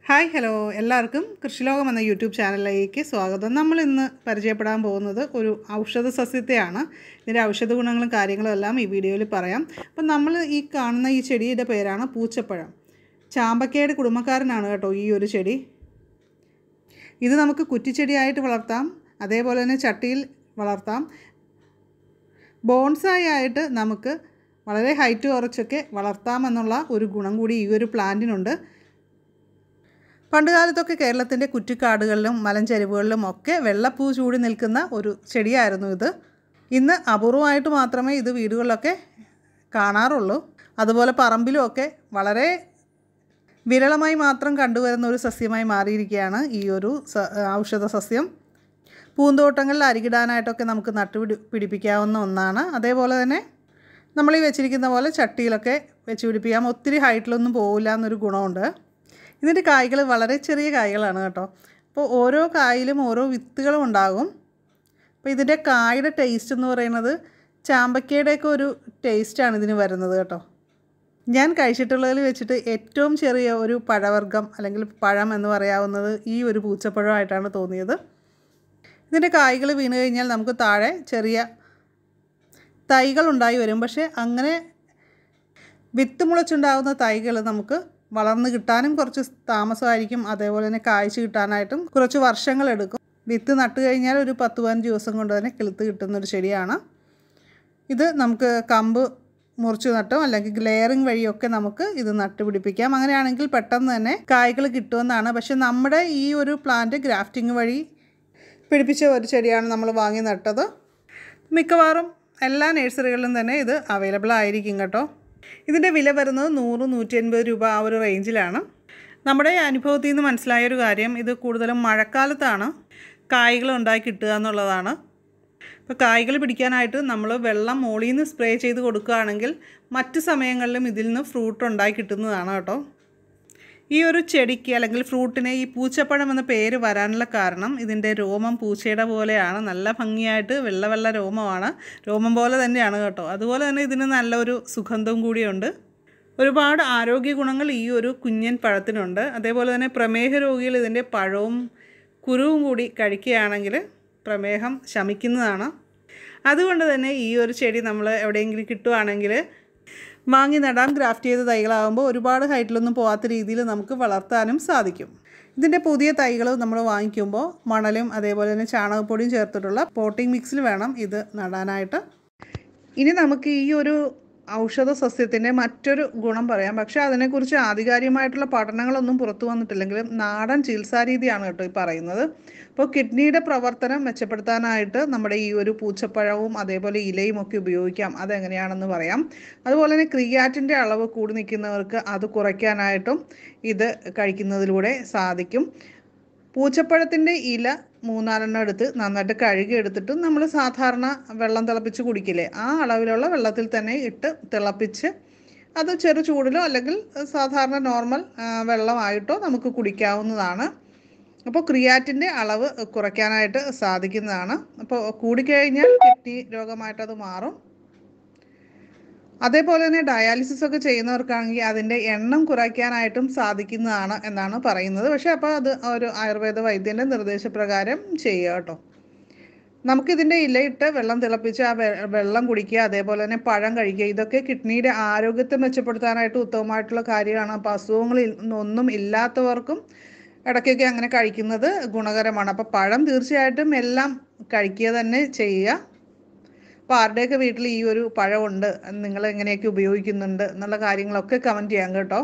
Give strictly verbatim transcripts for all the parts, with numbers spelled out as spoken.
Hi hello എല്ലാവർക്കും കൃഷിലോകം എന്ന YouTube ചാനലിലേക്ക് സ്വാഗതം. നമ്മൾ ഇന്ന് പരിചയപ്പെടാൻ പോകുന്നത് ഒരു ഔഷധ സസ്യത്തെയാണ്. ഇതിൻ്റെ ഔഷധ ഗുണങ്ങളും കാര്യങ്ങളും എല്ലാം ഈ വീഡിയോയിൽ പറയാം. അപ്പം നമ്മൾ ഈ കാണുന്ന ഈ ചെടിയുടെ പേരാണ് പൂച്ചപ്പഴം. ചാമ്പക്കയുടെ കുടുംബക്കാരനാണ് കേട്ടോ ഈ ഒരു ചെടി. ഇത് നമുക്ക് കുറ്റിച്ചെടിയായിട്ട് വളർത്താം, അതേപോലെ തന്നെ ചട്ടിയിൽ വളർത്താം. ബോൺസായി ആയിട്ട് നമുക്ക് വളരെ ഹൈറ്റ് കുറച്ചൊക്കെ വളർത്താമെന്നുള്ള ഒരു ഗുണം കൂടി ഈ ഒരു പ്ലാന്റിനുണ്ട്. പണ്ടുകാലത്തൊക്കെ കേരളത്തിൻ്റെ കുറ്റിക്കാടുകളിലും മലഞ്ചരിവുകളിലും ഒക്കെ വെള്ളപ്പൂ ചൂടി നിൽക്കുന്ന ഒരു ചെടിയായിരുന്നു ഇത്. ഇന്ന് അപൂർവമായിട്ട് മാത്രമേ ഇത് വീടുകളിലൊക്കെ കാണാറുള്ളൂ. അതുപോലെ പറമ്പിലുമൊക്കെ വളരെ വിരളമായി മാത്രം കണ്ടുവരുന്ന ഒരു സസ്യമായി മാറിയിരിക്കുകയാണ് ഈ ഒരു ഔഷധ സസ്യം. പൂന്തോട്ടങ്ങളിൽ അരികിടാനായിട്ടൊക്കെ നമുക്ക് നട്ടുപിടി പിടിപ്പിക്കാവുന്ന ഒന്നാണ്. അതേപോലെ തന്നെ നമ്മൾ ഈ വെച്ചിരിക്കുന്ന പോലെ ചട്ടിയിലൊക്കെ വെച്ച് പിടിപ്പിക്കാം. ഒത്തിരി ഹൈറ്റിലൊന്നും പോകില്ല എന്നൊരു ഗുണമുണ്ട്. ഇതിൻ്റെ കായ്കൾ വളരെ ചെറിയ കായ്കളാണ് കേട്ടോ. അപ്പോൾ ഓരോ കായിലും ഓരോ വിത്തുകളും ഉണ്ടാകും. അപ്പോൾ ഇതിൻ്റെ കായുടെ ടേസ്റ്റ് എന്ന് പറയുന്നത് ചാമ്പക്കയുടെയൊക്കെ ഒരു ടേസ്റ്റാണ് ഇതിന് വരുന്നത് കേട്ടോ. ഞാൻ കഴിച്ചിട്ടുള്ളതിൽ വെച്ചിട്ട് ഏറ്റവും ചെറിയ ഒരു പഴവർഗ്ഗം അല്ലെങ്കിൽ പഴം എന്ന് പറയാവുന്നത് ഈ ഒരു പൂച്ചപ്പഴമായിട്ടാണ് തോന്നിയത്. ഇതിൻ്റെ കായ്കൾ വീണ് കഴിഞ്ഞാൽ നമുക്ക് താഴെ ചെറിയ തൈകളുണ്ടായി വരും. പക്ഷേ അങ്ങനെ വിത്ത് മുളച്ചുണ്ടാകുന്ന തൈകൾ നമുക്ക് വളർന്ന് കിട്ടാനും കുറച്ച് താമസമായിരിക്കും. അതേപോലെ തന്നെ കായ്ച്ച് കിട്ടാനായിട്ടും കുറച്ച് വർഷങ്ങളെടുക്കും. വിത്ത് നട്ട് കഴിഞ്ഞാൽ ഒരു പത്ത് പതിനഞ്ച് ദിവസം കൊണ്ട് തന്നെ കിളുത്ത് കിട്ടുന്നൊരു ചെടിയാണ് ഇത്. നമുക്ക് കമ്പ് മുറിച്ച് നട്ടോ അല്ലെങ്കിൽ ലെയറിങ് വഴിയൊക്കെ നമുക്ക് ഇത് നട്ടുപിടിപ്പിക്കാം. അങ്ങനെയാണെങ്കിൽ പെട്ടെന്ന് തന്നെ കായ്കൾ കിട്ടുമെന്നാണ്. പക്ഷേ നമ്മുടെ ഈ ഒരു പ്ലാന്റ് ഗ്രാഫ്റ്റിംഗ് വഴി പിടിപ്പിച്ച ഒരു ചെടിയാണ് നമ്മൾ വാങ്ങി നട്ടത്. മിക്കവാറും എല്ലാ നഴ്സറികളിലും തന്നെ ഇത് അവൈലബിൾ ആയിരിക്കും കേട്ടോ. ഇതിൻ്റെ വില വരുന്നത് നൂറ് നൂറ്റി അൻപത് രൂപ ആ ഒരു റേഞ്ചിലാണ്. നമ്മുടെ അനുഭവത്തിൽ നിന്ന് മനസ്സിലായൊരു കാര്യം, ഇത് കൂടുതലും മഴക്കാലത്താണ് കായ്കൾ ഉണ്ടായി കിട്ടുക എന്നുള്ളതാണ്. ഇപ്പോൾ കായ്കൾ പിടിക്കാനായിട്ട് നമ്മൾ വെള്ളം മുകളിൽ നിന്ന് സ്പ്രേ ചെയ്ത് കൊടുക്കുകയാണെങ്കിൽ മറ്റ് സമയങ്ങളിലും ഇതിൽ നിന്ന് ഫ്രൂട്ട് ഉണ്ടായി കിട്ടുന്നതാണ് കേട്ടോ. ഈ ഒരു ചെടിക്ക് അല്ലെങ്കിൽ ഫ്രൂട്ടിന് ഈ പൂച്ചപ്പഴം എന്ന പേര് വരാനുള്ള കാരണം ഇതിൻ്റെ രോമം പൂച്ചയുടെ പോലെയാണ്. നല്ല ഭംഗിയായിട്ട് വെള്ള വെള്ള രോമമാണ്. രോമം പോലെ തന്നെയാണ് കേട്ടോ. അതുപോലെ തന്നെ ഇതിന് നല്ലൊരു സുഗന്ധവും കൂടിയുണ്ട്. ഒരുപാട് ആരോഗ്യ ഗുണങ്ങൾ ഈ ഒരു കുഞ്ഞൻ പഴത്തിനുണ്ട്. അതേപോലെ തന്നെ പ്രമേഹ രോഗികൾ ഇതിൻ്റെ പഴവും കുരുവും കൂടി കഴിക്കുകയാണെങ്കിൽ പ്രമേഹം ശമിക്കുന്നതാണ്. അതുകൊണ്ട് തന്നെ ഈ ഒരു ചെടി നമ്മൾ എവിടെയെങ്കിലും കിട്ടുവാണെങ്കിൽ വാങ്ങി നടാം. ഗ്രാഫ്റ്റ് ചെയ്ത തൈകളാകുമ്പോൾ ഒരുപാട് ഹൈറ്റിലൊന്നും പോകാത്ത രീതിയിൽ നമുക്ക് വളർത്താനും സാധിക്കും. ഇതിൻ്റെ പുതിയ തൈകൾ നമ്മൾ വാങ്ങിക്കുമ്പോൾ മണലും അതേപോലെ തന്നെ ചാണകപ്പൊടിയും ചേർത്തിട്ടുള്ള പോട്ടിംഗ് മിക്സിൽ വേണം ഇത് നടാനായിട്ട്. ഇനി നമുക്ക് ഈ ഒരു ഔഷധ സസ്യത്തിൻ്റെ മറ്റൊരു ഗുണം പറയാം. പക്ഷേ അതിനെക്കുറിച്ച് ആധികാരികമായിട്ടുള്ള പഠനങ്ങളൊന്നും പുറത്തു വന്നിട്ടില്ലെങ്കിലും നാടൻ ചികിത്സാരീതിയാണ് കേട്ടോ ഈ പറയുന്നത്. അപ്പോൾ കിഡ്നിയുടെ പ്രവർത്തനം മെച്ചപ്പെടുത്താനായിട്ട് നമ്മുടെ ഈ ഒരു പൂച്ചപ്പഴവും അതേപോലെ ഇലയും ഒക്കെ ഉപയോഗിക്കാം. അതെങ്ങനെയാണെന്ന് പറയാം. അതുപോലെ തന്നെ ക്രിയാറ്റിൻ്റെ അളവ് കൂടി നിൽക്കുന്നവർക്ക് അത് കുറയ്ക്കാനായിട്ടും ഇത് കഴിക്കുന്നതിലൂടെ സാധിക്കും. പൂച്ചപ്പഴത്തിൻ്റെ ഇല മൂന്നാലെണ്ണം എടുത്ത് നന്നായിട്ട് കഴുകി എടുത്തിട്ട് നമ്മൾ സാധാരണ വെള്ളം തിളപ്പിച്ച് കുടിക്കില്ലേ, ആ അളവിലുള്ള വെള്ളത്തിൽ തന്നെ ഇട്ട് തിളപ്പിച്ച് അത് ചെറു ചൂടിലോ അല്ലെങ്കിൽ സാധാരണ നോർമൽ വെള്ളമായിട്ടോ നമുക്ക് കുടിക്കാവുന്നതാണ്. അപ്പോൾ ക്രിയാറ്റിൻ്റെ അളവ് കുറയ്ക്കാനായിട്ട് സാധിക്കുന്നതാണ്. അപ്പോൾ കൂടിക്കഴിഞ്ഞാൽ കിഡ്നി രോഗമായിട്ടത് മാറും. അതേപോലെ തന്നെ ഡയാലിസിസ് ഒക്കെ ചെയ്യുന്നവർക്കാണെങ്കിൽ അതിൻ്റെ എണ്ണം കുറയ്ക്കാനായിട്ടും സാധിക്കുന്നതാണ് എന്നാണ് പറയുന്നത്. പക്ഷേ അപ്പോൾ അത് ഒരു ആയുർവേദ വൈദ്യൻ്റെ നിർദ്ദേശപ്രകാരം ചെയ്യുക കേട്ടോ. നമുക്കിതിൻ്റെ ഇലയിട്ട് വെള്ളം തിളപ്പിച്ച് ആ വെള്ളം കുടിക്കുക, അതേപോലെ തന്നെ പഴം കഴിക്കുക. ഇതൊക്കെ കിഡ്നിയുടെ ആരോഗ്യത്തെ മെച്ചപ്പെടുത്താനായിട്ട് ഉത്തമമായിട്ടുള്ള കാര്യമാണ്. അപ്പോൾ അസുഖങ്ങളിൽ ഒന്നും ഇല്ലാത്തവർക്കും ഇടയ്ക്കൊക്കെ അങ്ങനെ കഴിക്കുന്നത് ഗുണകരമാണ്. അപ്പോൾ പഴം തീർച്ചയായിട്ടും എല്ലാം കഴിക്കുക തന്നെ ചെയ്യുക. അപ്പോൾ ആരുടെയൊക്കെ വീട്ടിൽ ഈ ഒരു പഴമുണ്ട്, നിങ്ങൾ എങ്ങനെയൊക്കെ ഉപയോഗിക്കുന്നുണ്ട് എന്നുള്ള കാര്യങ്ങളൊക്കെ കമൻറ്റ് ചെയ്യാം കേട്ടോ.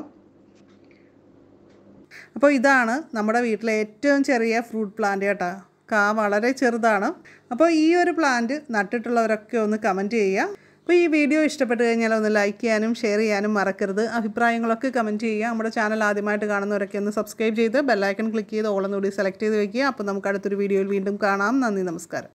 അപ്പോൾ ഇതാണ് നമ്മുടെ വീട്ടിലെ ഏറ്റവും ചെറിയ ഫ്രൂട്ട് പ്ലാന്റ് കേട്ടോ. കാ വളരെ ചെറുതാണ്. അപ്പോൾ ഈ ഒരു പ്ലാന്റ് നട്ടിട്ടുള്ളവരൊക്കെ ഒന്ന് കമൻറ്റ് ചെയ്യുക. അപ്പോൾ ഈ വീഡിയോ ഇഷ്ടപ്പെട്ട് കഴിഞ്ഞാൽ ഒന്ന് ലൈക്ക് ചെയ്യാനും ഷെയർ ചെയ്യാനും മറക്കരുത്. അഭിപ്രായങ്ങളൊക്കെ കമൻറ്റ് ചെയ്യുക. നമ്മുടെ ചാനൽ ആദ്യമായിട്ട് കാണുന്നവരൊക്കെ ഒന്ന് സബ്സ്ക്രൈബ് ചെയ്ത് ബെല്ലൈക്കൺ ക്ലിക്ക് ചെയ്ത് ഓൾ എന്നുകൂടി സെലക്ട് ചെയ്ത് വയ്ക്കുക. അപ്പോൾ നമുക്ക് അടുത്തൊരു വീഡിയോയിൽ വീണ്ടും കാണാം. നന്ദി, നമസ്കാരം.